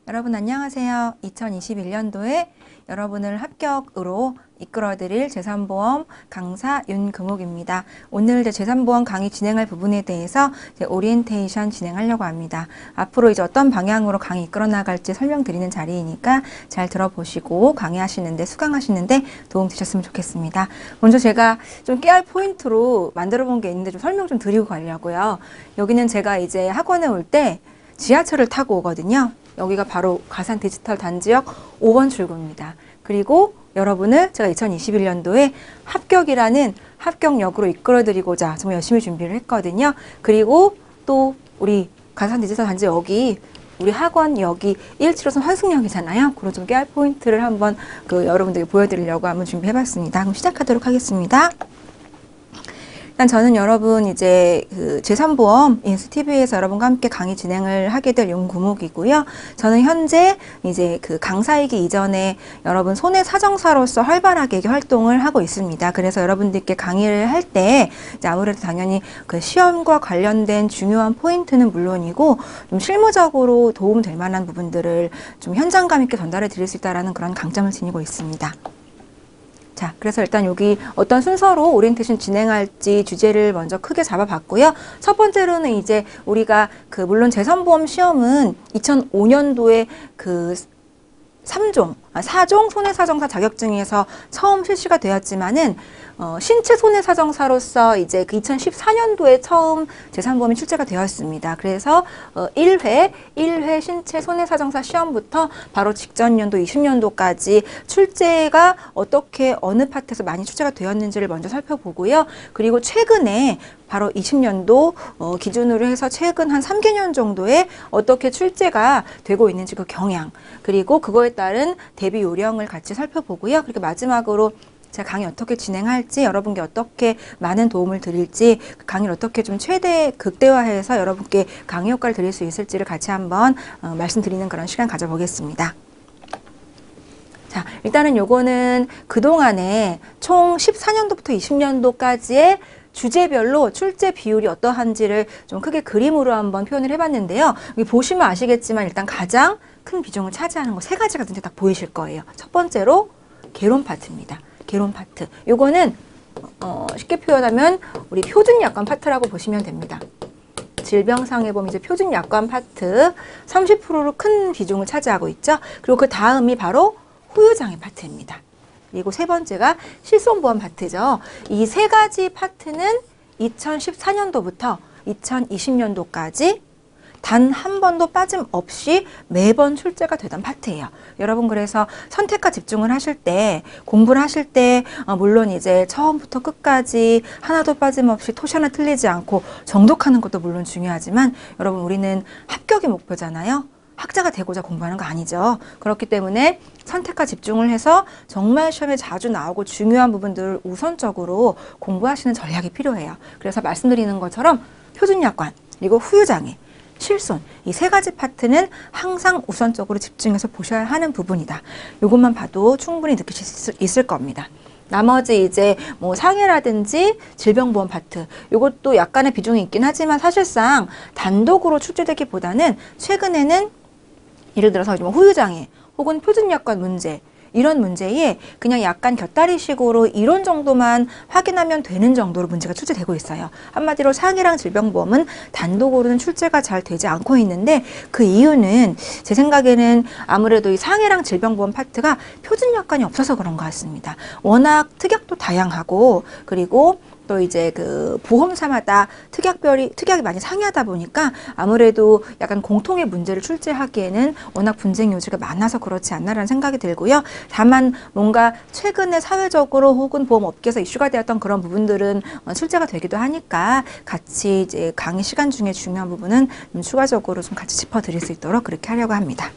여러분 안녕하세요. 2021년도에 여러분을 합격으로 이끌어드릴 제3보험 강사 윤금옥입니다. 오늘 제3보험 강의 진행할 부분에 대해서 오리엔테이션 진행하려고 합니다. 앞으로 이제 어떤 방향으로 강의 이끌어 나갈지 설명드리는 자리이니까 잘 들어보시고 강의하시는데 수강하시는데 도움 되셨으면 좋겠습니다. 먼저 제가 좀 깨알 포인트로 만들어 본 게 있는데 좀 설명 좀 드리고 가려고요. 여기는 제가 이제 학원에 올 때 지하철을 타고 오거든요. 여기가 바로 가산 디지털 단지역 5번 출구입니다. 그리고 여러분을 제가 2021년도에 합격이라는 합격역으로 이끌어드리고자 정말 열심히 준비를 했거든요. 그리고 또 우리 가산 디지털 단지 여기 우리 학원 여기 1호선 환승역이잖아요. 그런 좀 깨알 포인트를 한번 여러분들께 보여드리려고 한번 준비해봤습니다. 그럼 시작하도록 하겠습니다. 일단 저는 여러분 이제 제3보험 인스TV에서 여러분과 함께 강의 진행을 하게 될 윤금옥이고요. 저는 현재 이제 강사이기 이전에 여러분 손해사정사로서 활발하게 활동을 하고 있습니다. 그래서 여러분들께 강의를 할 때 아무래도 당연히 시험과 관련된 중요한 포인트는 물론이고 좀 실무적으로 도움될 만한 부분들을 좀 현장감 있게 전달해 드릴 수 있다는 그런 강점을 지니고 있습니다. 자, 그래서 일단 여기 어떤 순서로 오리엔테이션 진행할지 주제를 먼저 크게 잡아봤고요. 첫 번째로는 이제 우리가 물론 제3보험 시험은 2005년도에 4종 손해사정사 자격증에서 처음 실시가 되었지만은 신체 손해사정사로서 이제 2014년도에 처음 제3보험이 출제가 되었습니다. 그래서 1회 신체 손해사정사 시험부터 바로 직전 연도 20년도까지 출제가 어떻게 어느 파트에서 많이 출제가 되었는지를 먼저 살펴보고요. 그리고 최근에 바로 20년도 기준으로 해서 최근 한 3개년 정도에 어떻게 출제가 되고 있는지 그 경향, 그리고 그거에 따른 대비 요령을 같이 살펴보고요. 그리고 마지막으로 제가 강의 어떻게 진행할지, 여러분께 어떻게 많은 도움을 드릴지, 강의를 어떻게 좀 최대 극대화해서 여러분께 강의 효과를 드릴 수 있을지를 같이 한번 말씀드리는 그런 시간 가져보겠습니다. 자, 일단은 요거는 그동안에 총 14년도부터 20년도까지의 주제별로 출제 비율이 어떠한지를 좀 크게 그림으로 한번 표현을 해봤는데요. 여기 보시면 아시겠지만 일단 가장 큰 비중을 차지하는 거 3가지가 눈에 딱 보이실 거예요. 첫 번째로 개론 파트입니다. 개론 파트. 요거는 쉽게 표현하면 우리 표준약관 파트라고 보시면 됩니다. 질병상해 보면 이제 표준약관 파트 30%로 큰 비중을 차지하고 있죠. 그리고 그 다음이 바로 후유장애 파트입니다. 그리고 세 번째가 실손보험 파트죠. 이 3가지 파트는 2014년도부터 2020년도까지 단 한 번도 빠짐없이 매번 출제가 되던 파트예요. 여러분 그래서 선택과 집중을 하실 때, 공부를 하실 때 물론 이제 처음부터 끝까지 하나도 빠짐없이 토시 하나 틀리지 않고 정독하는 것도 물론 중요하지만 여러분 우리는 합격이 목표잖아요. 학자가 되고자 공부하는 거 아니죠. 그렇기 때문에 선택과 집중을 해서 정말 시험에 자주 나오고 중요한 부분들을 우선적으로 공부하시는 전략이 필요해요. 그래서 말씀드리는 것처럼 표준약관, 그리고 후유장애, 실손, 이 3가지 파트는 항상 우선적으로 집중해서 보셔야 하는 부분이다. 이것만 봐도 충분히 느끼실 수 있을 겁니다. 나머지 이제 뭐 상해라든지 질병보험 파트, 이것도 약간의 비중이 있긴 하지만 사실상 단독으로 출제되기보다는 최근에는 예를 들어서 후유장애 혹은 표준약관 문제, 이런 문제에 그냥 약간 곁다리식으로 이론 정도만 확인하면 되는 정도로 문제가 출제되고 있어요. 한마디로 상해랑 질병보험은 단독으로는 출제가 잘 되지 않고 있는데 그 이유는 제 생각에는 아무래도 이 상해랑 질병보험 파트가 표준약관이 없어서 그런 것 같습니다. 워낙 특약도 다양하고 그리고 또 이제 보험사마다 특약이 많이 상이하다 보니까 아무래도 약간 공통의 문제를 출제하기에는 워낙 분쟁 요지가 많아서 그렇지 않나라는 생각이 들고요. 다만 뭔가 최근에 사회적으로 혹은 보험업계에서 이슈가 되었던 그런 부분들은 출제가 되기도 하니까 같이 이제 강의 시간 중에 중요한 부분은 추가적으로 좀 같이 짚어드릴 수 있도록 그렇게 하려고 합니다.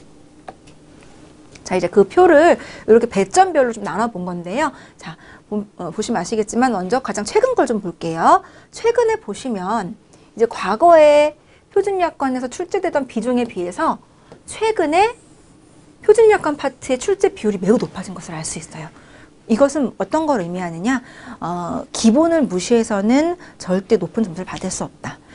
자, 이제 그 표를 이렇게 배점별로 좀 나눠본 건데요. 자, 보시면 아시겠지만 먼저 가장 최근 걸 좀 볼게요. 최근에 보시면 이제 과거에 표준약관에서 출제되던 비중에 비해서 최근에 표준약관 파트의 출제 비율이 매우 높아진 것을 알 수 있어요. 이것은 어떤 걸 의미하느냐? 기본을 무시해서는 절대 높은 점수를 받을 수 없다.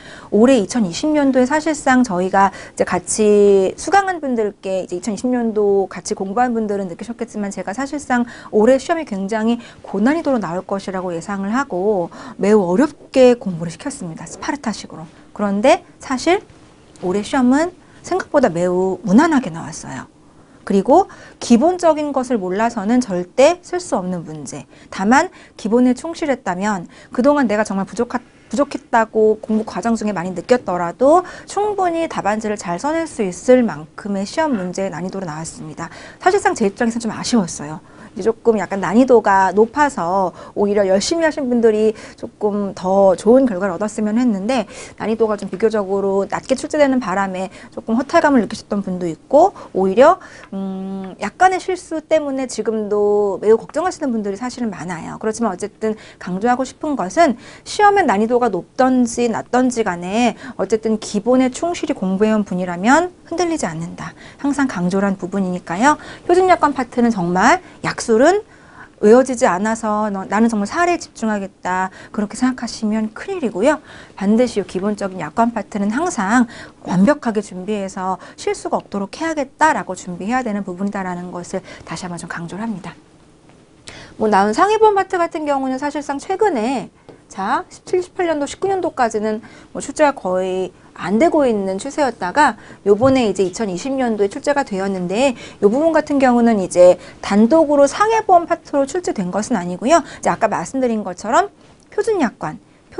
올해 2020년도에 사실상 저희가 이제 같이 수강한 분들께 이제 2020년도 같이 공부한 분들은 느끼셨겠지만 제가 사실상 올해 시험이 굉장히 고난이도로 나올 것이라고 예상을 하고 매우 어렵게 공부를 시켰습니다. 스파르타식으로. 그런데 사실 올해 시험은 생각보다 매우 무난하게 나왔어요. 그리고 기본적인 것을 몰라서는 절대 쓸 수 없는 문제. 다만 기본에 충실했다면 그동안 내가 정말 부족했다고 공부 과정 중에 많이 느꼈더라도 충분히 답안지를 잘 써낼 수 있을 만큼의 시험 문제의 난이도로 나왔습니다. 사실상 제 입장에서는 좀 아쉬웠어요. 이제 조금 약간 난이도가 높아서 오히려 열심히 하신 분들이 조금 더 좋은 결과를 얻었으면 했는데 난이도가 좀 비교적으로 낮게 출제되는 바람에 조금 허탈감을 느끼셨던 분도 있고 오히려 약간의 실수 때문에 지금도 매우 걱정하시는 분들이 사실은 많아요. 그렇지만 어쨌든 강조하고 싶은 것은 시험의 난이도가 높던지 낮던지 간에 어쨌든 기본에 충실히 공부해온 분이라면 흔들리지 않는다. 항상 강조를 한 부분이니까요. 표준약관 파트는 정말 약술은 외워지지 않아서 나는 정말 사례에 집중하겠다. 그렇게 생각하시면 큰일이고요. 반드시 기본적인 약관 파트는 항상 완벽하게 준비해서 실수가 없도록 해야겠다라고 준비해야 되는 부분이다라는 것을 다시 한번 좀 강조를 합니다. 뭐 나온 상위본 파트 같은 경우는 사실상 최근에 자 17, 18년도, 19년도까지는 뭐 출제가 거의 안 되고 있는 추세였다가 요번에 이제 2020년도에 출제가 되었는데 요 부분 같은 경우는 이제 단독으로 상해보험 파트로 출제된 것은 아니고요. 이제 아까 말씀드린 것처럼 표준약관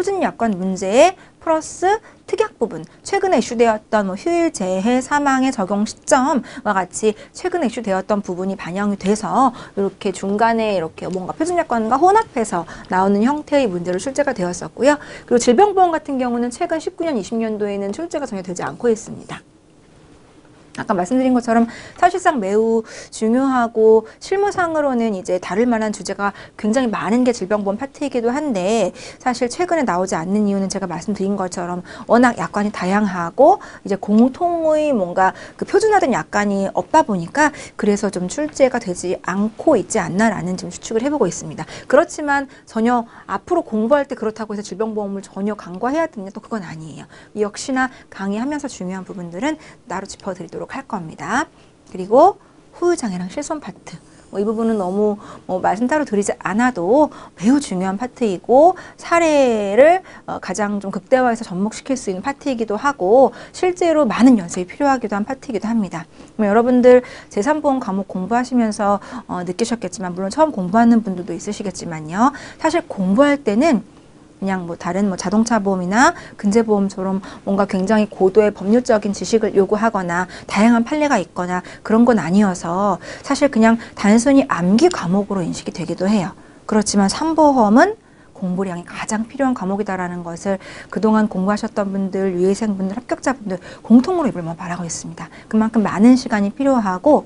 문제에 플러스 특약 부분, 최근에 이슈되었던 뭐 휴일, 재해, 사망의 적용 시점과 같이 최근에 이슈되었던 부분이 반영이 돼서 이렇게 중간에 이렇게 뭔가 표준약관과 혼합해서 나오는 형태의 문제로 출제가 되었었고요. 그리고 질병보험 같은 경우는 최근 19년, 20년도에는 출제가 전혀 되지 않고 있습니다. 아까 말씀드린 것처럼 사실상 매우 중요하고 실무상으로는 이제 다룰 만한 주제가 굉장히 많은 게 질병보험 파트이기도 한데 사실 최근에 나오지 않는 이유는 제가 말씀드린 것처럼 워낙 약관이 다양하고 이제 공통의 뭔가 그 표준화된 약관이 없다 보니까 그래서 좀 출제가 되지 않고 있지 않나라는 좀 추측을 해보고 있습니다. 그렇지만 전혀 앞으로 공부할 때 그렇다고 해서 질병보험을 전혀 간과해야 되냐 또 그건 아니에요. 역시나 강의하면서 중요한 부분들은 따로 짚어드리도록 할 겁니다. 그리고 후유장애랑 실손 파트 이 부분은 너무 말씀 따로 드리지 않아도 매우 중요한 파트이고 사례를 가장 좀 극대화해서 접목시킬 수 있는 파트이기도 하고 실제로 많은 연습이 필요하기도 한 파트이기도 합니다. 여러분들 제3보험 과목 공부하시면서 느끼셨겠지만 물론 처음 공부하는 분들도 있으시겠지만요. 사실 공부할 때는 그냥 뭐 다른 뭐 자동차 보험이나 근제 보험처럼 뭔가 굉장히 고도의 법률적인 지식을 요구하거나 다양한 판례가 있거나 그런 건 아니어서 사실 그냥 단순히 암기 과목으로 인식이 되기도 해요. 그렇지만 3보험은 공부량이 가장 필요한 과목이다라는 것을 그동안 공부하셨던 분들, 유예생분들, 합격자분들 공통으로 입을 바라고 있습니다. 그만큼 많은 시간이 필요하고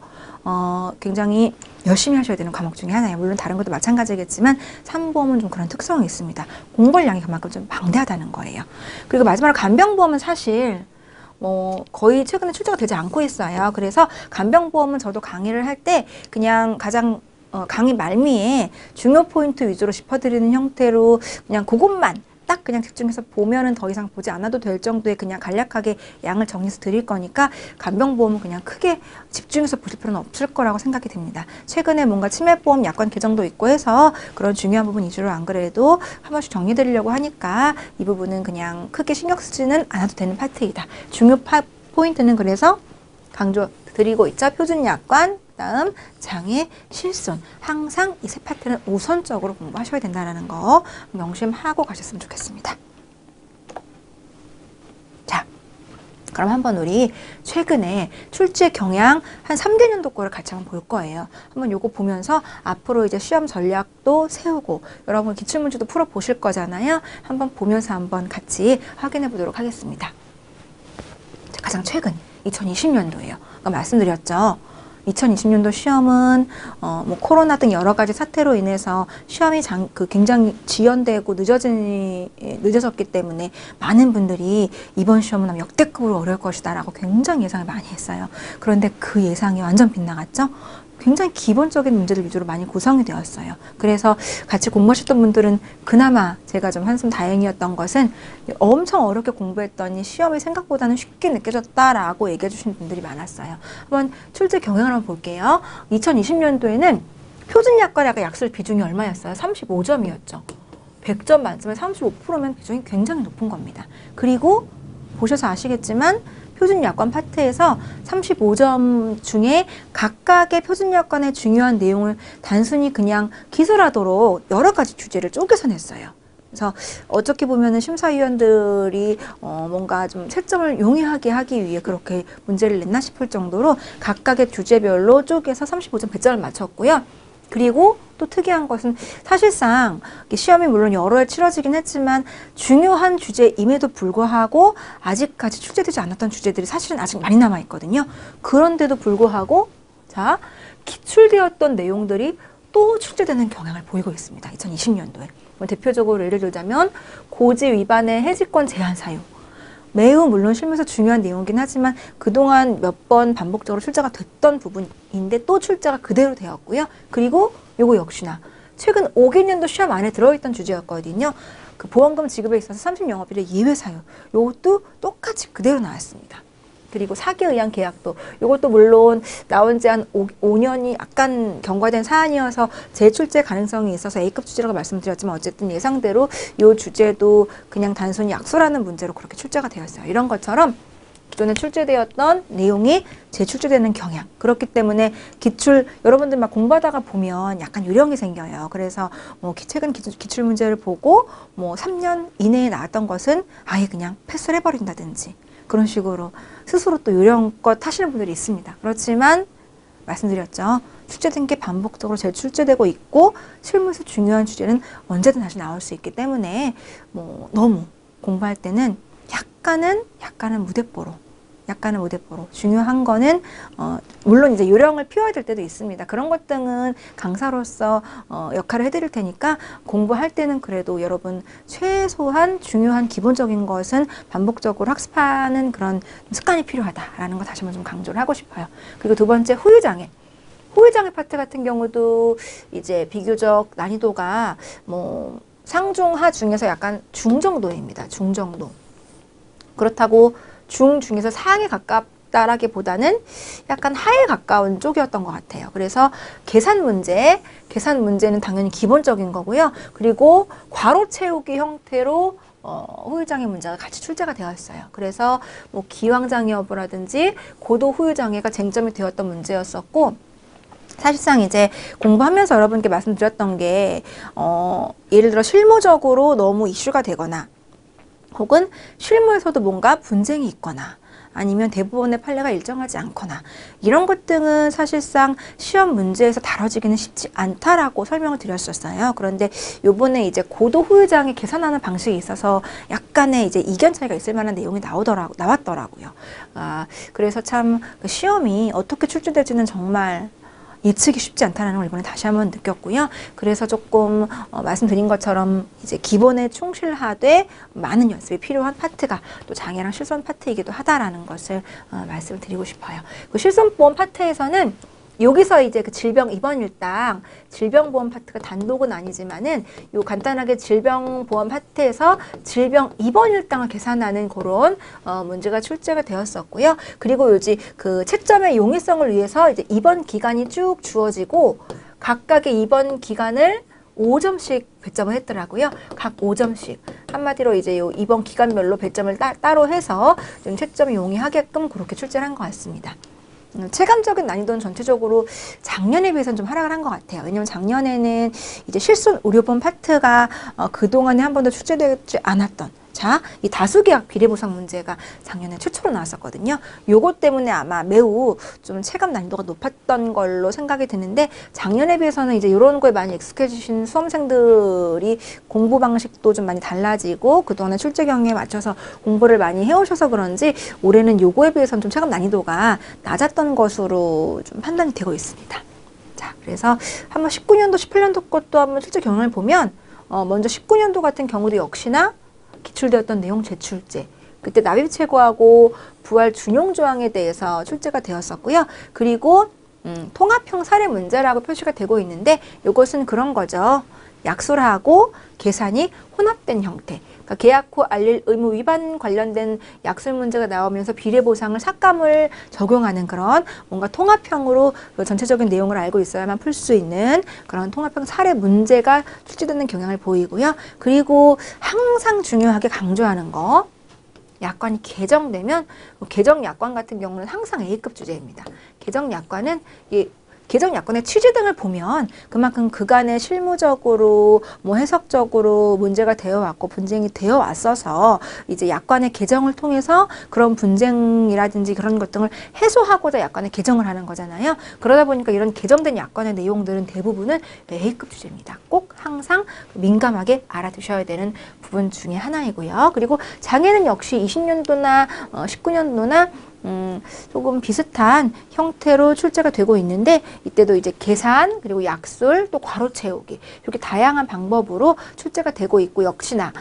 굉장히 열심히 하셔야 되는 과목 중에 하나예요. 물론 다른 것도 마찬가지겠지만 3보험은 좀 그런 특성이 있습니다. 공부량이 그만큼 좀 방대하다는 거예요. 그리고 마지막으로 간병보험은 사실 거의 최근에 출제가 되지 않고 있어요. 그래서 간병보험은 저도 강의를 할 때 그냥 가장 강의 말미에 중요 포인트 위주로 짚어드리는 형태로 그냥 그것만 딱 그냥 집중해서 보면은 더 이상 보지 않아도 될 정도의 그냥 간략하게 양을 정리해서 드릴 거니까 간병보험은 그냥 크게 집중해서 보실 필요는 없을 거라고 생각이 됩니다. 최근에 뭔가 치매보험 약관 개정도 있고 해서 그런 중요한 부분 위주로 안 그래도 한 번씩 정리 드리려고 하니까 이 부분은 그냥 크게 신경 쓰지는 않아도 되는 파트이다. 중요 포인트는 그래서 강조 드리고 있죠. 표준약관, 다음 장애, 실손 항상 이 세 파트는 우선적으로 공부하셔야 된다는 거 명심하고 가셨으면 좋겠습니다. 자, 그럼 한번 우리 최근에 출제 경향 한 3개년도 거를 같이 한번 볼 거예요. 한번 요거 보면서 앞으로 이제 시험 전략도 세우고 여러분 기출문제도 풀어 보실 거잖아요. 한번 보면서 한번 같이 확인해 보도록 하겠습니다. 자, 가장 최근 2020년도예요. 아까 말씀드렸죠. 2020년도 시험은 뭐 코로나 등 여러 가지 사태로 인해서 시험이 굉장히 지연되고 늦어졌기 때문에 많은 분들이 이번 시험은 아마 역대급으로 어려울 것이다라고 굉장히 예상을 많이 했어요. 그런데 그 예상이 완전 빗나갔죠. 굉장히 기본적인 문제들 위주로 많이 구성이 되었어요. 그래서 같이 공부하셨던 분들은 그나마 제가 좀 한숨 다행이었던 것은 엄청 어렵게 공부했더니 시험이 생각보다는 쉽게 느껴졌다라고 얘기해 주신 분들이 많았어요. 한번 출제 경향을 한번 볼게요. 2020년도에는 표준약과라가 약술 비중이 얼마였어요? 35점이었죠. 100점 만점에 35%면 비중이 굉장히 높은 겁니다. 그리고 보셔서 아시겠지만 표준약관 파트에서 35점 중에 각각의 표준약관의 중요한 내용을 단순히 그냥 기술하도록 여러 가지 주제를 쪼개서 냈어요. 그래서 어떻게 보면은 심사위원들이 뭔가 좀 채점을 용이하게 하기 위해 그렇게 문제를 냈나 싶을 정도로 각각의 주제별로 쪼개서 35점 100점을 맞췄고요. 그리고 또 특이한 것은 사실상 시험이 물론 여러 해 치러지긴 했지만 중요한 주제임에도 불구하고 아직까지 출제되지 않았던 주제들이 사실은 아직 많이 남아 있거든요. 그런데도 불구하고 자, 기출되었던 내용들이 또 출제되는 경향을 보이고 있습니다. 2020년도에. 대표적으로 예를 들자면 고지 위반의 해지권 제한 사유. 매우 물론 실무에서 중요한 내용이긴 하지만 그동안 몇 번 반복적으로 출제가 됐던 부분인데 또 출제가 그대로 되었고요. 그리고 요거 역시나 최근 5개년도 시험 안에 들어있던 주제였거든요. 그 보험금 지급에 있어서 30영업일의 예외 사유. 요것도 똑같이 그대로 나왔습니다. 그리고 사기에 의한 계약도 이것도 물론 나온 지 한 5년이 약간 경과된 사안이어서 재출제 가능성이 있어서 A급 주제라고 말씀드렸지만 어쨌든 예상대로 이 주제도 그냥 단순히 약수라는 문제로 그렇게 출제가 되었어요. 이런 것처럼 기존에 출제되었던 내용이 재출제되는 경향. 그렇기 때문에 기출 여러분들 막 공부하다가 보면 약간 요령이 생겨요. 그래서 뭐 최근 기출 문제를 보고 뭐 3년 이내에 나왔던 것은 아예 그냥 패스를 해버린다든지 그런 식으로 스스로 또 요령껏 하시는 분들이 있습니다. 그렇지만 말씀드렸죠. 출제된 게 반복적으로 재출제되고 있고 실무에서 중요한 주제는 언제든 다시 나올 수 있기 때문에 뭐 너무 공부할 때는 약간은 무대뽀로 중요한 거는 물론 이제 요령을 피워야 될 때도 있습니다. 그런 것 등은 강사로서 역할을 해드릴 테니까 공부할 때는 그래도 여러분 최소한 중요한 기본적인 것은 반복적으로 학습하는 그런 습관이 필요하다라는 거 다시 한번 좀 강조를 하고 싶어요. 그리고 두 번째 후유장애 파트 같은 경우도 이제 비교적 난이도가 뭐 상중하 중에서 약간 중정도입니다. 중정도. 그렇다고 중에서 상에 가깝다라기보다는 약간 하에 가까운 쪽이었던 것 같아요. 그래서 계산 문제는 당연히 기본적인 거고요. 그리고 괄호 채우기 형태로 후유장애 문제가 같이 출제가 되어 있어요. 그래서 뭐 기왕장애 여부라든지 고도 후유장애가 쟁점이 되었던 문제였었고 사실상 이제 공부하면서 여러분께 말씀드렸던 게 예를 들어 실무적으로 너무 이슈가 되거나 혹은 실무에서도 뭔가 분쟁이 있거나 아니면 대부분의 판례가 일정하지 않거나 이런 것 등은 사실상 시험 문제에서 다뤄지기는 쉽지 않다라고 설명을 드렸었어요. 그런데 요번에 이제 고도 후유장애 계산하는 방식이 있어서 약간의 이제 이견 차이가 있을 만한 내용이 나왔더라고요. 그래서 참 그 시험이 어떻게 출제될지는 정말 예측이 쉽지 않다는 걸 이번에 다시 한번 느꼈고요. 그래서 조금 말씀드린 것처럼 이제 기본에 충실하되 많은 연습이 필요한 파트가 또 장애랑 실손 파트이기도 하다라는 것을 말씀을 드리고 싶어요. 그 실손보험 파트에서는 여기서 이제 그 질병 입원 일당 질병보험 파트가 단독은 아니지만은 요 간단하게 질병보험 파트에서 질병 입원 일당을 계산하는 그런 문제가 출제가 되었었고요. 그리고 요지 그 채점의 용이성을 위해서 이제 입원 기간이 쭉 주어지고 각각의 입원 기간을 5점씩 배점을 했더라고요. 각 5점씩. 한마디로 이제 요 입원 기간별로 배점을 따로 해서 좀 채점이 용이하게끔 그렇게 출제를 한 것 같습니다. 체감적인 난이도는 전체적으로 작년에 비해서는 좀 하락을 한 것 같아요. 왜냐면 작년에는 이제 실손 의료보험 파트가 그동안에 한 번도 출제되지 않았던 이 다수계약 비례보상 문제가 작년에 최초로 나왔었거든요. 요것 때문에 아마 매우 좀 체감 난이도가 높았던 걸로 생각이 드는데 작년에 비해서는 이제 이런 거에 많이 익숙해지신 수험생들이 공부 방식도 좀 많이 달라지고 그동안의 출제 경위에 맞춰서 공부를 많이 해오셔서 그런지 올해는 요거에 비해서는 좀 체감 난이도가 낮았던 것으로 좀 판단이 되고 있습니다. 자, 그래서 한번 19년도, 18년도 것도 한번 출제 경향을 보면 먼저 19년도 같은 경우도 역시나 기출되었던 내용 재출제. 그때 납입 최고하고 부활 준용 조항에 대해서 출제가 되었었고요. 그리고 통합형 사례 문제라고 표시가 되고 있는데 이것은 그런 거죠. 약술하고 계산이 혼합된 형태. 그러니까 계약 후 알릴 의무 위반 관련된 약술 문제가 나오면서 비례보상을 삭감을 적용하는 그런 뭔가 통합형으로 전체적인 내용을 알고 있어야만 풀 수 있는 그런 통합형 사례 문제가 출제되는 경향을 보이고요. 그리고 항상 중요하게 강조하는 거. 약관이 개정되면 개정 약관 같은 경우는 항상 A급 주제입니다. 개정 약관은 개정 약관의 취지 등을 보면 그만큼 그간의 실무적으로 뭐 해석적으로 문제가 되어 왔고 분쟁이 되어 왔어서 이제 약관의 개정을 통해서 그런 분쟁이라든지 그런 것 등을 해소하고자 약관의 개정을 하는 거잖아요. 그러다 보니까 이런 개정된 약관의 내용들은 대부분은 A급 주제입니다. 꼭 항상 민감하게 알아두셔야 되는 부분 중에 하나이고요. 그리고 장애는 역시 20년도나 19년도나 조금 비슷한 형태로 출제가 되고 있는데 이때도 이제 계산 그리고 약술 또 괄호 채우기 이렇게 다양한 방법으로 출제가 되고 있고 역시나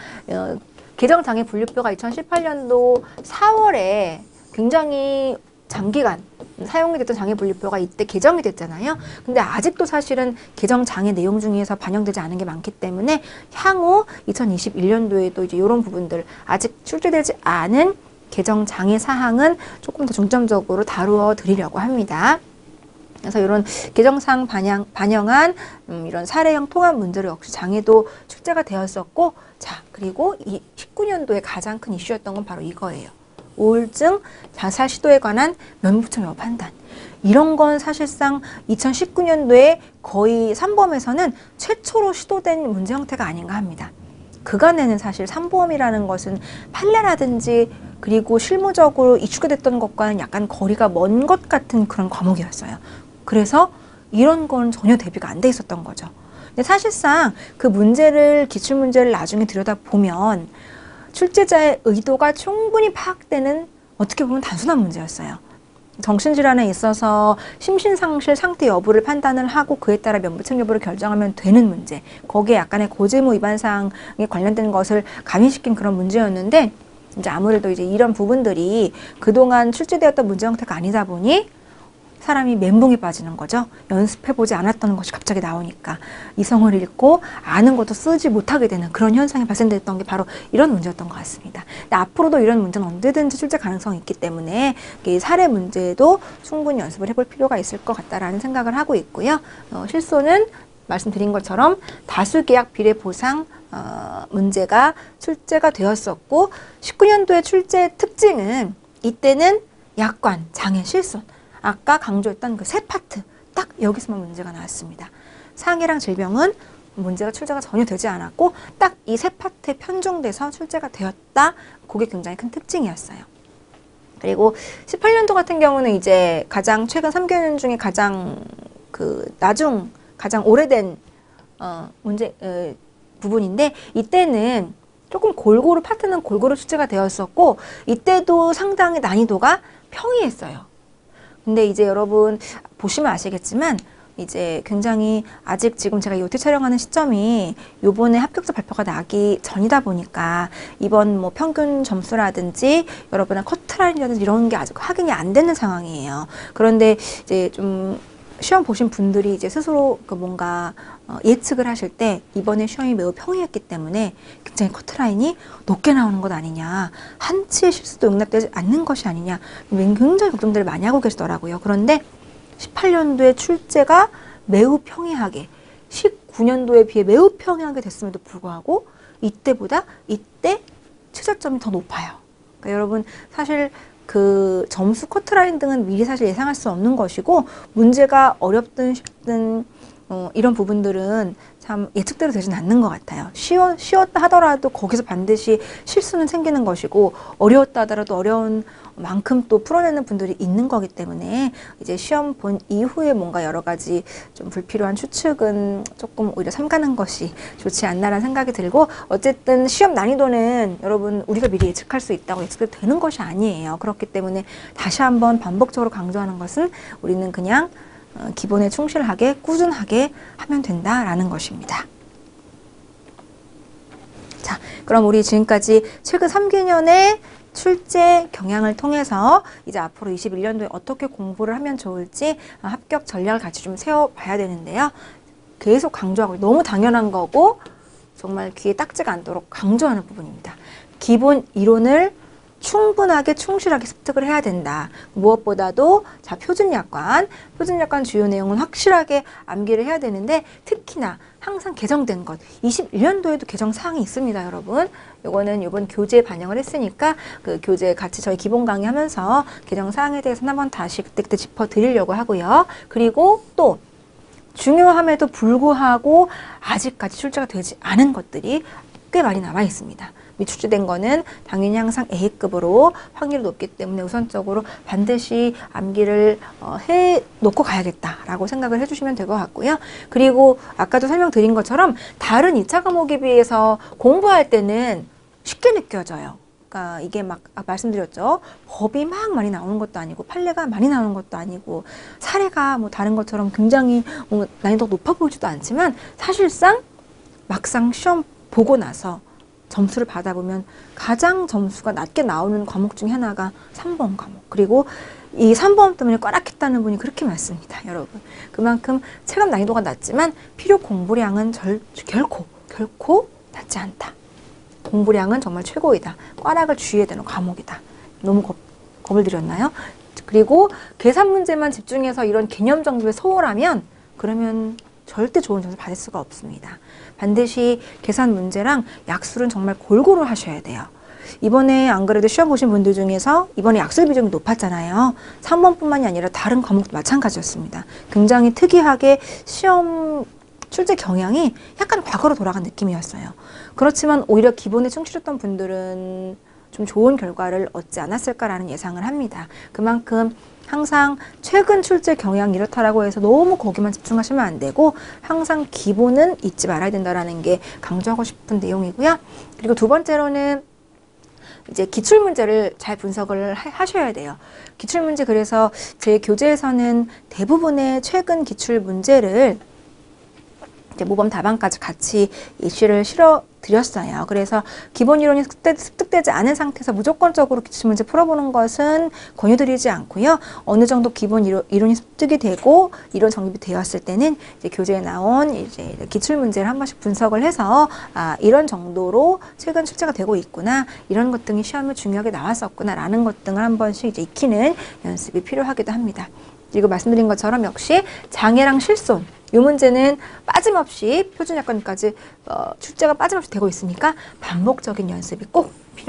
개정장애 분류표가 2018년도 4월에 굉장히 장기간 사용이 됐던 장애 분류표가 이때 개정이 됐잖아요. 근데 아직도 사실은 개정 장애 내용 중에서 반영되지 않은 게 많기 때문에 향후 2021년도에도 이제 이런 부분들 아직 출제되지 않은 개정 장애 사항은 조금 더 중점적으로 다루어 드리려고 합니다. 그래서 이런 개정사항 반영한 이런 사례형 통합 문제로 역시 장애도 출제가 되었었고, 자, 그리고 이 19년도에 가장 큰 이슈였던 건 바로 이거예요. 우울증 자살 시도에 관한 면부청 여부 판단. 이런 건 사실상 2019년도에 거의 3범에서는 최초로 시도된 문제 형태가 아닌가 합니다. 그간에는 사실 3범이라는 것은 판례라든지 그리고 실무적으로 이슈가 됐던 것과는 약간 거리가 먼 것 같은 그런 과목이었어요. 그래서 이런 건 전혀 대비가 안 돼 있었던 거죠. 근데 사실상 그 문제를, 기출문제를 나중에 들여다보면 출제자의 의도가 충분히 파악되는 어떻게 보면 단순한 문제였어요. 정신질환에 있어서 심신상실 상태 여부를 판단을 하고 그에 따라 면부책 여부를 결정하면 되는 문제, 거기에 약간의 고제무 위반 사항에 관련된 것을 가미시킨 그런 문제였는데 이제 아무래도 이제 이런 부분들이 그동안 출제되었던 문제 형태가 아니다 보니 사람이 멘붕에 빠지는 거죠. 연습해보지 않았던 것이 갑자기 나오니까 이성을 잃고 아는 것도 쓰지 못하게 되는 그런 현상이 발생됐던 게 바로 이런 문제였던 것 같습니다. 근데 앞으로도 이런 문제는 언제든지 출제 가능성이 있기 때문에 사례 문제도 충분히 연습을 해볼 필요가 있을 것 같다라는 생각을 하고 있고요. 실소는 말씀드린 것처럼 다수계약 비례보상 문제가 출제가 되었었고 19년도의 출제 특징은 이때는 약관, 장애, 실손 아까 강조했던 그 세 파트 딱 여기서만 문제가 나왔습니다. 상해랑 질병은 문제가 출제가 전혀 되지 않았고 딱 이 세 파트에 편중돼서 출제가 되었다. 그게 굉장히 큰 특징이었어요. 그리고 18년도 같은 경우는 이제 가장 최근 3개년 중에 가장 가장 오래된 문제 부분인데 이때는 조금 골고루 파트는 골고루 출제가 되었었고 이때도 상당히 난이도가 평이했어요. 근데 이제 여러분 보시면 아시겠지만 이제 굉장히 아직 지금 제가 요트 촬영하는 시점이 요번에 합격자 발표가 나기 전이다 보니까 이번 뭐 평균 점수라든지 여러분의 커트라인이라든지 이런 게 아직 확인이 안 되는 상황이에요. 그런데 이제 좀 시험 보신 분들이 이제 스스로 뭔가 예측을 하실 때 이번에 시험이 매우 평이했기 때문에 굉장히 커트라인이 높게 나오는 것 아니냐, 한치의 실수도 용납되지 않는 것이 아니냐 굉장히 걱정들을 많이 하고 계시더라고요. 그런데 18년도에 출제가 매우 평이하게 19년도에 비해 매우 평이하게 됐음에도 불구하고 이때 최저점이 더 높아요. 그러니까 여러분 사실 그 점수 커트라인 등은 미리 사실 예상할 수 없는 것이고 문제가 어렵든 쉽든 이런 부분들은 참 예측대로 되진 않는 것 같아요. 쉬웠다 하더라도 거기서 반드시 실수는 생기는 것이고 어려웠다 하더라도 어려운 만큼 또 풀어내는 분들이 있는 거기 때문에 이제 시험 본 이후에 뭔가 여러 가지 좀 불필요한 추측은 조금 오히려 삼가는 것이 좋지 않나라는 생각이 들고 어쨌든 시험 난이도는 여러분 우리가 미리 예측할 수 있다고 예측되는 것이 아니에요. 그렇기 때문에 다시 한번 반복적으로 강조하는 것은 우리는 그냥 기본에 충실하게 꾸준하게 하면 된다라는 것입니다. 자, 그럼 우리 지금까지 최근 3개년의 출제 경향을 통해서 이제 앞으로 21년도에 어떻게 공부를 하면 좋을지 합격 전략을 같이 좀 세워봐야 되는데요. 계속 강조하고 너무 당연한 거고 정말 귀에 딱지가 않도록 강조하는 부분입니다. 기본 이론을 충분하게 충실하게 습득을 해야 된다. 무엇보다도 자 표준약관 주요 내용은 확실하게 암기를 해야 되는데 특히나 항상 개정된 것 21년도에도 개정 사항이 있습니다, 여러분. 요거는 이번 교재에 반영을 했으니까 그 교재 같이 저희 기본 강의하면서 개정 사항에 대해서는 한번 다시 그때 짚어 드리려고 하고요. 그리고 또 중요함에도 불구하고 아직까지 출제가 되지 않은 것들이 꽤 많이 남아 있습니다. 미출제된 거는 당연히 항상 A급으로 확률이 높기 때문에 우선적으로 반드시 암기를 해놓고 가야겠다라고 생각을 해주시면 될 것 같고요. 그리고 아까도 설명드린 것처럼 다른 2차 과목에 비해서 공부할 때는 쉽게 느껴져요. 그러니까 이게 막 말씀드렸죠. 법이 막 많이 나오는 것도 아니고 판례가 많이 나오는 것도 아니고 사례가 뭐 다른 것처럼 굉장히 난이도가 높아 보이지도 않지만 사실상 막상 시험 보고 나서 점수를 받아보면 가장 점수가 낮게 나오는 과목 중에 하나가 3번 과목. 그리고 이 3번 때문에 꽈락했다는 분이 그렇게 많습니다, 여러분. 그만큼 체감 난이도가 낮지만 필요 공부량은 결코 낮지 않다. 공부량은 정말 최고이다. 꽈락을 주의해야 되는 과목이다. 너무 겁을 드렸나요? 그리고 계산 문제만 집중해서 이런 개념 정도에 소홀하면 그러면 절대 좋은 점수를 받을 수가 없습니다. 반드시 계산 문제랑 약술은 정말 골고루 하셔야 돼요. 이번에 안 그래도 시험 보신 분들 중에서 이번에 약술 비중이 높았잖아요. 3번뿐만이 아니라 다른 과목도 마찬가지였습니다. 굉장히 특이하게 시험 출제 경향이 약간 과거로 돌아간 느낌이었어요. 그렇지만 오히려 기본에 충실했던 분들은 좀 좋은 결과를 얻지 않았을까라는 예상을 합니다. 그만큼 항상 최근 출제 경향이 이렇다라고 해서 너무 거기만 집중하시면 안 되고 항상 기본은 잊지 말아야 된다라는 게 강조하고 싶은 내용이고요. 그리고 두 번째로는 이제 기출문제를 잘 분석을 하셔야 돼요. 기출문제 그래서 제 교재에서는 대부분의 최근 기출문제를 이제 모범 답안까지 같이 이슈를 실어 드렸어요. 그래서 기본 이론이 습득되지 않은 상태에서 무조건적으로 기출문제 풀어보는 것은 권유드리지 않고요. 어느 정도 기본 이론이 습득이 되고 이론 정립이 되었을 때는 이제 교재에 나온 이제 기출문제를 한 번씩 분석을 해서 이런 정도로 최근 출제가 되고 있구나, 이런 것 등이 시험에 중요하게 나왔었구나라는 것 등을 한 번씩 이제 익히는 연습이 필요하기도 합니다. 그리고 말씀드린 것처럼 역시 장애랑 실손 이 문제는 빠짐없이 표준약관까지 출제가 빠짐없이 되고 있으니까 반복적인 연습이 꼭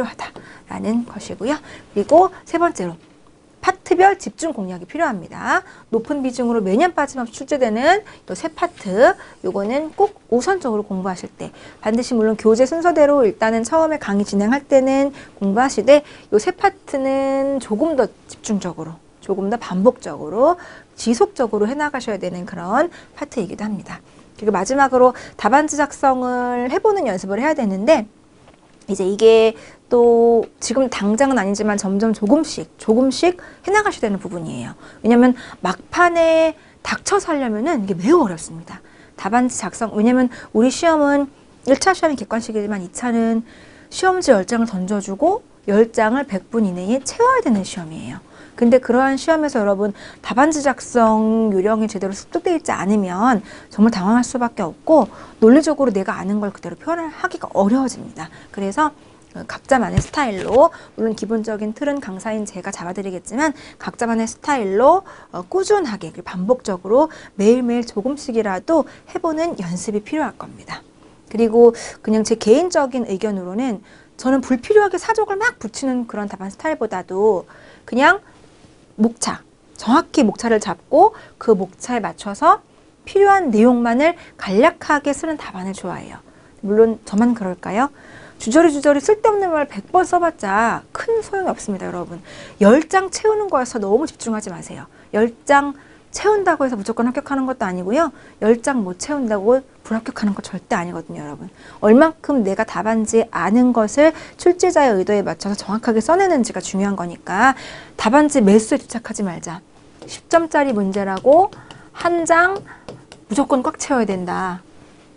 필요하다라는 것이고요. 그리고 세 번째로 파트별 집중 공략이 필요합니다. 높은 비중으로 매년 빠짐없이 출제되는 이 세 파트, 요거는 꼭 우선적으로 공부하실 때 반드시 물론 교재 순서대로 일단은 처음에 강의 진행할 때는 공부하시되 이 세 파트는 조금 더 집중적으로, 조금 더 반복적으로 지속적으로 해나가셔야 되는 그런 파트이기도 합니다. 그리고 마지막으로 답안지 작성을 해보는 연습을 해야 되는데 이제 이게 또 지금 당장은 아니지만 점점 조금씩 해나가셔야 되는 부분이에요. 왜냐하면 막판에 닥쳐서 하려면은 이게 매우 어렵습니다. 답안지 작성, 왜냐면 우리 시험은 1차 시험이 객관식이지만 2차는 시험지 10장을 던져주고 10장을 100분 이내에 채워야 되는 시험이에요. 근데 그러한 시험에서 여러분 답안지 작성 요령이 제대로 습득되어 있지 않으면 정말 당황할 수밖에 없고 논리적으로 내가 아는 걸 그대로 표현을 하기가 어려워집니다. 그래서 각자만의 스타일로, 물론 기본적인 틀은 강사인 제가 잡아드리겠지만 각자만의 스타일로 꾸준하게 그리고 반복적으로 매일매일 조금씩이라도 해보는 연습이 필요할 겁니다. 그리고 그냥 제 개인적인 의견으로는 저는 불필요하게 사족을 막 붙이는 그런 답안 스타일보다도 그냥 목차, 정확히 목차를 잡고 그 목차에 맞춰서 필요한 내용만을 간략하게 쓰는 답안을 좋아해요. 물론 저만 그럴까요? 주저리 쓸데없는 말 100번 써봤자 큰 소용이 없습니다, 여러분. 10장 채우는 거여서 너무 집중하지 마세요. 10장 채운다고 해서 무조건 합격하는 것도 아니고요. 10장 못 채운다고 불합격하는 거 절대 아니거든요, 여러분. 얼만큼 내가 답안지 아는 것을 출제자의 의도에 맞춰서 정확하게 써내는지가 중요한 거니까 답안지 매수에 집착하지 말자. 10점짜리 문제라고 한 장 무조건 꽉 채워야 된다.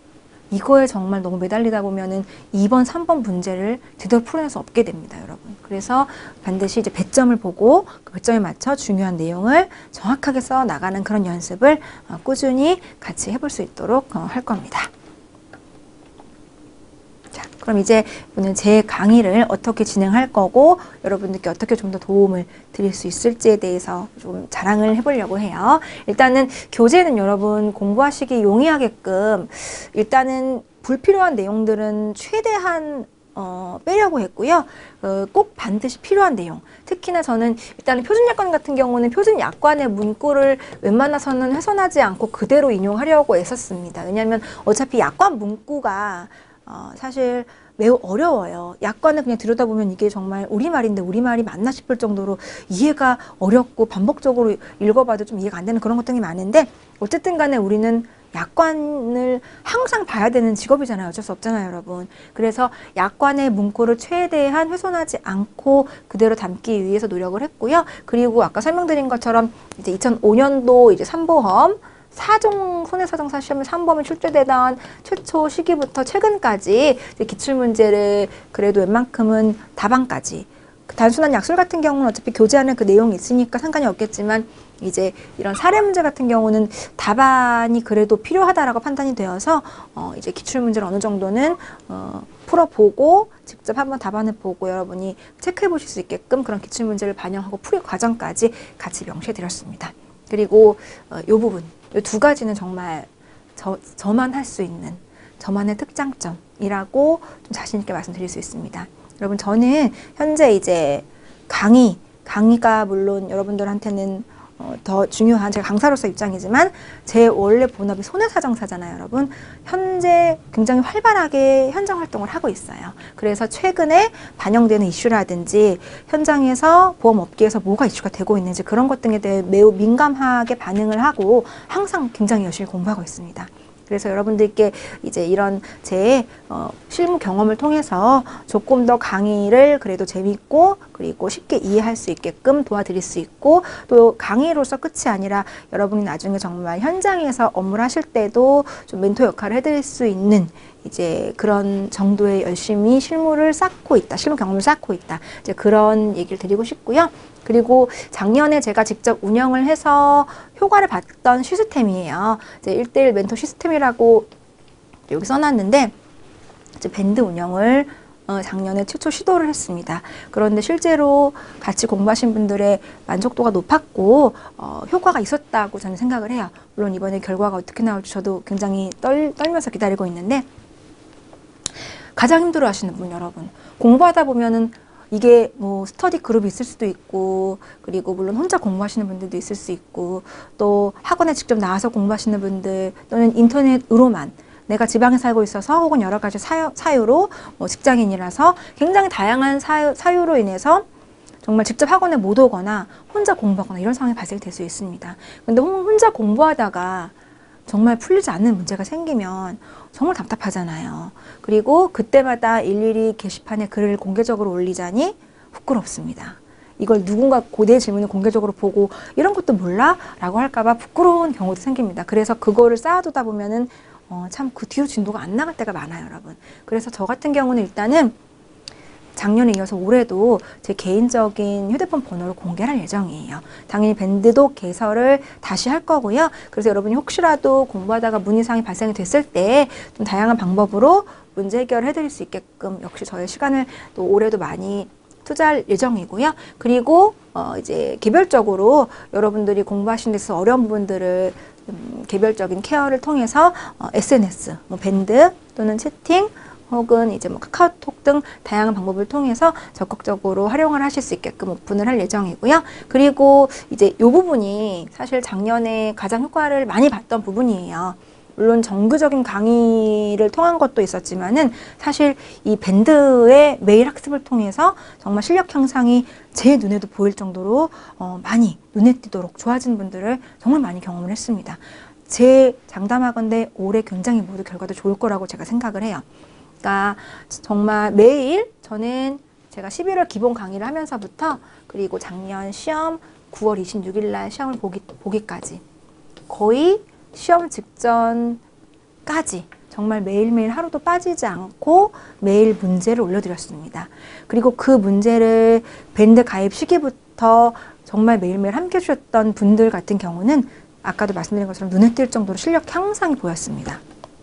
이거에 정말 너무 매달리다 보면은 2번, 3번 문제를 제대로 풀어낼 수 없게 됩니다, 여러분. 그래서 반드시 이제 배점을 보고 그 배점에 맞춰 중요한 내용을 정확하게 써 나가는 그런 연습을 꾸준히 같이 해볼 수 있도록 할 겁니다. 자, 그럼 이제 오늘 제 강의를 어떻게 진행할 거고 여러분들께 어떻게 좀 더 도움을 드릴 수 있을지에 대해서 좀 자랑을 해보려고 해요. 일단은 교재는 여러분 공부하시기 용이하게끔 일단은 불필요한 내용들은 최대한 빼려고 했고요. 꼭 반드시 필요한 내용. 특히나 저는 일단은 표준약관 같은 경우는 표준약관의 문구를 웬만해서는 훼손하지 않고 그대로 인용하려고 애썼습니다. 왜냐하면 어차피 약관 문구가 사실 매우 어려워요. 약관을 그냥 들여다보면 이게 정말 우리말인데 우리말이 맞나 싶을 정도로 이해가 어렵고 반복적으로 읽어봐도 좀 이해가 안 되는 그런 것들이 많은데 어쨌든 간에 우리는 약관을 항상 봐야 되는 직업이잖아요. 어쩔 수 없잖아요, 여러분. 그래서 약관의 문구를 최대한 훼손하지 않고 그대로 담기 위해서 노력을 했고요. 그리고 아까 설명드린 것처럼 이제 2005년도 이제 삼보험 4종 손해사정사 시험에 3범이 출제되던 최초 시기부터 최근까지 기출문제를 그래도 웬만큼은 다방까지 단순한 약술 같은 경우는 어차피 교재 안에 그 내용이 있으니까 상관이 없겠지만 이제 이런 사례 문제 같은 경우는 답안이 그래도 필요하다라고 판단이 되어서 이제 기출문제를 어느 정도는 풀어보고 직접 한번 답안을 보고 여러분이 체크해 보실 수 있게끔 그런 기출문제를 반영하고 풀이 과정까지 같이 명시해 드렸습니다. 그리고 이 부분, 이 두 가지는 정말 저만 할 수 있는 저만의 특장점이라고 좀 자신 있게 말씀드릴 수 있습니다. 여러분, 저는 현재 이제 강의가 물론 여러분들한테는 더 중요한 제가 강사로서 입장이지만 제 원래 본업이 손해사정사잖아요, 여러분. 현재 굉장히 활발하게 현장 활동을 하고 있어요. 그래서 최근에 반영되는 이슈라든지 현장에서 보험업계에서 뭐가 이슈가 되고 있는지 그런 것 등에 대해 매우 민감하게 반응을 하고 항상 굉장히 열심히 공부하고 있습니다. 그래서 여러분들께 이제 이런 제 실무 경험을 통해서 조금 더 강의를 그래도 재밌고 그리고 쉽게 이해할 수 있게끔 도와드릴 수 있고 또 강의로서 끝이 아니라 여러분이 나중에 정말 현장에서 업무를 하실 때도 좀 멘토 역할을 해드릴 수 있는 이제 그런 정도의 열심히 실무 경험을 쌓고 있다. 이제 그런 얘기를 드리고 싶고요. 그리고 작년에 제가 직접 운영을 해서 효과를 봤던 시스템이에요. 이제 1:1 멘토 시스템이라고 여기 써놨는데 이제 밴드 운영을 작년에 최초 시도를 했습니다. 그런데 실제로 같이 공부하신 분들의 만족도가 높았고 효과가 있었다고 저는 생각을 해요. 물론 이번에 결과가 어떻게 나올지 저도 굉장히 떨면서 기다리고 있는데 가장 힘들어 하시는 분 여러분, 공부하다 보면은 이게 뭐 스터디 그룹이 있을 수도 있고 그리고 물론 혼자 공부하시는 분들도 있을 수 있고 또 학원에 직접 나와서 공부하시는 분들 또는 인터넷으로만 내가 지방에 살고 있어서 혹은 여러 가지 사유로 뭐 직장인이라서 굉장히 다양한 사유로 인해서 정말 직접 학원에 못 오거나 혼자 공부하거나 이런 상황이 발생될 수 있습니다. 근데 혼자 공부하다가 정말 풀리지 않는 문제가 생기면 정말 답답하잖아요. 그리고 그때마다 일일이 게시판에 글을 공개적으로 올리자니 부끄럽습니다. 이걸 누군가 고대의 질문을 공개적으로 보고 이런 것도 몰라? 라고 할까봐 부끄러운 경우도 생깁니다. 그래서 그거를 쌓아두다 보면은 참 그 뒤로 진도가 안 나갈 때가 많아요, 여러분. 그래서 저 같은 경우는 일단은 작년에 이어서 올해도 제 개인적인 휴대폰 번호를 공개할 예정이에요. 당연히 밴드도 개설을 다시 할 거고요. 그래서 여러분이 혹시라도 공부하다가 문의사항이 발생이 됐을 때 좀 다양한 방법으로 문제 해결을 해드릴 수 있게끔 역시 저의 시간을 또 올해도 많이 투자할 예정이고요. 그리고 이제 개별적으로 여러분들이 공부하시는 데서 어려운 부분들을 개별적인 케어를 통해서 SNS, 뭐 밴드 또는 채팅 혹은 이제 뭐 카카오톡 등 다양한 방법을 통해서 적극적으로 활용을 하실 수 있게끔 오픈을 할 예정이고요. 그리고 이제 이 부분이 사실 작년에 가장 효과를 많이 봤던 부분이에요. 물론 정규적인 강의를 통한 것도 있었지만은 사실 이 밴드의 매일 학습을 통해서 정말 실력 향상이 제 눈에도 보일 정도로 많이 눈에 띄도록 좋아진 분들을 정말 많이 경험을 했습니다. 제 장담하건대 올해 굉장히 모두 결과도 좋을 거라고 제가 생각을 해요. 그러니까 정말 매일 저는 제가 11월 기본 강의를 하면서부터 그리고 작년 시험 9월 26일 날 시험을 보기까지 거의 시험 직전까지 정말 매일매일 하루도 빠지지 않고 매일 문제를 올려드렸습니다. 그리고 그 문제를 밴드 가입 시기부터 정말 매일매일 함께 해주셨던 분들 같은 경우는 아까도 말씀드린 것처럼 눈에 띌 정도로 실력 향상이 보였습니다.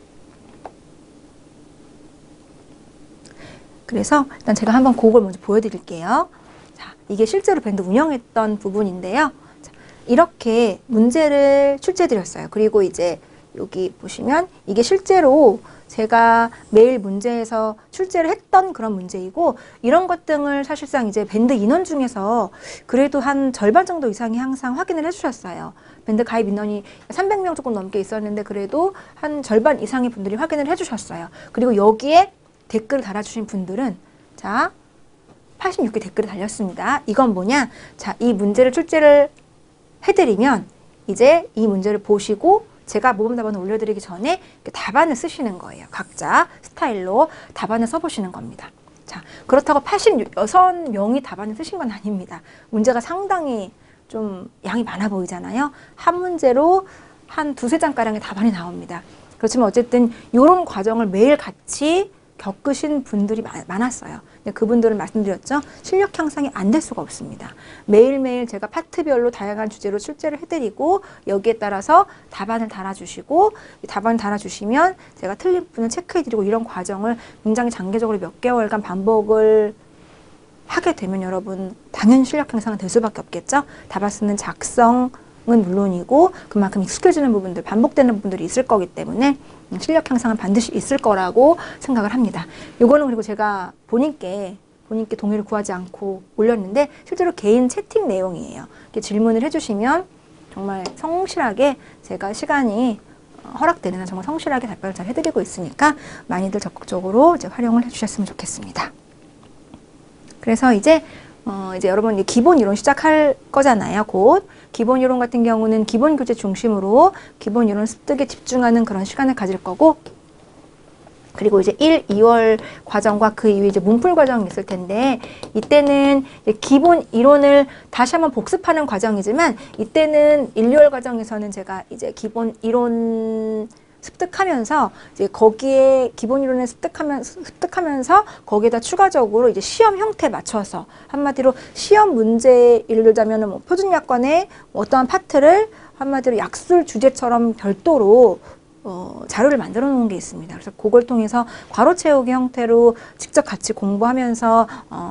그래서 일단 제가 한번 그걸 먼저 보여드릴게요. 자, 이게 실제로 밴드 운영했던 부분인데요. 자, 이렇게 문제를 출제드렸어요. 그리고 이제 여기 보시면 이게 실제로 제가 매일 문제에서 출제를 했던 그런 문제이고, 이런 것 등을 사실상 이제 밴드 인원 중에서 그래도 한 절반 정도 이상이 항상 확인을 해주셨어요. 밴드 가입 인원이 300명 조금 넘게 있었는데 그래도 한 절반 이상의 분들이 확인을 해주셨어요. 그리고 여기에 댓글을 달아주신 분들은 자 86개 댓글이 달렸습니다. 이건 뭐냐? 자, 이 문제를 출제를 해드리면 이제 이 문제를 보시고 제가 모범 답안을 올려드리기 전에 답안을 쓰시는 거예요. 각자 스타일로 답안을 써보시는 겁니다. 자, 그렇다고 86명이 답안을 쓰신 건 아닙니다. 문제가 상당히 좀 양이 많아 보이잖아요. 한 문제로 한 두세 장가량의 답안이 나옵니다. 그렇지만 어쨌든 이런 과정을 매일 같이 겪으신 분들이 많았어요. 근데 그분들은 말씀드렸죠. 실력 향상이 안 될 수가 없습니다. 매일매일 제가 파트별로 다양한 주제로 출제를 해드리고 여기에 따라서 답안을 달아주시고 이 답안을 달아주시면 제가 틀린 부분을 체크해드리고 이런 과정을 굉장히 장기적으로 몇 개월간 반복을 하게 되면 여러분 당연히 실력 향상은 될 수밖에 없겠죠. 답안 쓰는 작성은 물론이고 그만큼 익숙해지는 부분들, 반복되는 부분들이 있을 거기 때문에 실력 향상은 반드시 있을 거라고 생각을 합니다. 요거는 그리고 제가 본인께 동의를 구하지 않고 올렸는데 실제로 개인 채팅 내용이에요. 이렇게 질문을 해주시면 정말 성실하게 제가 시간이 허락되는 한 정말 성실하게 답변을 잘 해드리고 있으니까 많이들 적극적으로 이제 활용을 해주셨으면 좋겠습니다. 그래서 이제 여러분 기본 이론 시작할 거잖아요. 곧 기본 이론 같은 경우는 기본 교재 중심으로 기본 이론 습득에 집중하는 그런 시간을 가질 거고, 그리고 이제 1, 2월 과정과 그 이후에 이제 문풀 과정이 있을 텐데 이때는 기본 이론을 다시 한번 복습하는 과정이지만 이때는 1, 2월 과정에서는 제가 이제 기본 이론 습득하면서 이제 거기에 기본 이론을 습득하면서 거기에다 추가적으로 이제 시험 형태에 맞춰서 한마디로 시험 문제 예를 들자면은 뭐 표준약관의 어떠한 파트를 한마디로 약술 주제처럼 별도로 자료를 만들어 놓은 게 있습니다. 그래서 그걸 통해서 괄호 채우기 형태로 직접 같이 공부하면서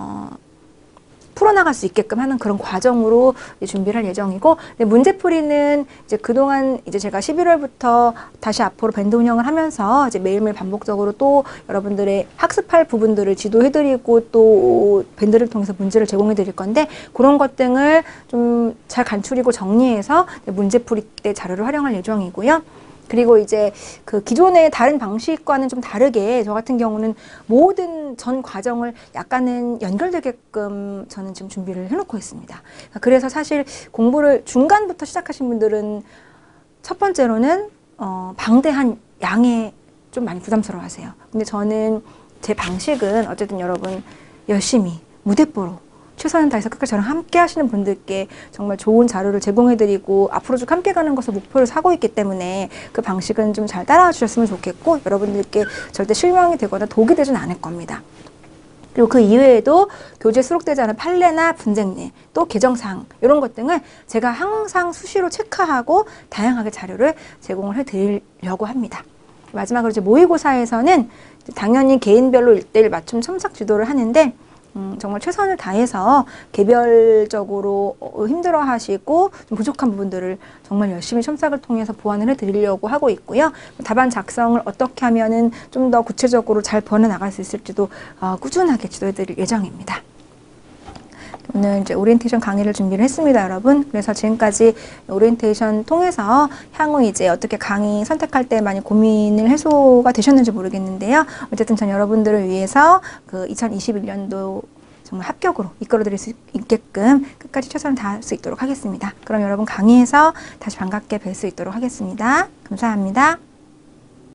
풀어나갈 수 있게끔 하는 그런 과정으로 준비를 할 예정이고, 문제풀이는 이제 그동안 이제 제가 11월부터 다시 앞으로 밴드 운영을 하면서 이제 매일매일 반복적으로 또 여러분들의 학습할 부분들을 지도해드리고 또 밴드를 통해서 문제를 제공해드릴 건데 그런 것 등을 좀 잘 간추리고 정리해서 문제풀이 때 자료를 활용할 예정이고요. 그리고 이제 그 기존의 다른 방식과는 좀 다르게 저 같은 경우는 모든 전 과정을 약간은 연결되게끔 저는 지금 준비를 해놓고 있습니다. 그래서 사실 공부를 중간부터 시작하신 분들은 첫 번째로는 방대한 양에 좀 많이 부담스러워 하세요. 근데 저는 제 방식은 어쨌든 여러분 열심히 무대뽀로 최선을 다해서 끝까지 저랑 함께 하시는 분들께 정말 좋은 자료를 제공해드리고 앞으로 쭉 함께 가는 것을 목표로 하고 있기 때문에 그 방식은 좀 잘 따라와 주셨으면 좋겠고 여러분들께 절대 실망이 되거나 독이 되진 않을 겁니다. 그리고 그 이외에도 교재에 수록되지 않은 판례나 분쟁례, 또 개정사항 이런 것 등을 제가 항상 수시로 체크하고 다양하게 자료를 제공을 해드리려고 합니다. 마지막으로 이제 모의고사에서는 당연히 개인별로 1:1 맞춤 첨삭 지도를 하는데 정말 최선을 다해서 개별적으로 힘들어하시고 좀 부족한 부분들을 정말 열심히 첨삭을 통해서 보완을 해드리려고 하고 있고요. 답안 작성을 어떻게 하면은 좀 더 구체적으로 잘 번해나갈 수 있을지도 꾸준하게 지도해드릴 예정입니다. 오늘 이제 오리엔테이션 강의를 준비를 했습니다, 여러분. 그래서 지금까지 오리엔테이션 통해서 향후 이제 어떻게 강의 선택할 때 많이 고민을 해소가 되셨는지 모르겠는데요. 어쨌든 전 여러분들을 위해서 그 2021년도 정말 합격으로 이끌어드릴 수 있게끔 끝까지 최선을 다할 수 있도록 하겠습니다. 그럼 여러분 강의에서 다시 반갑게 뵐 수 있도록 하겠습니다. 감사합니다.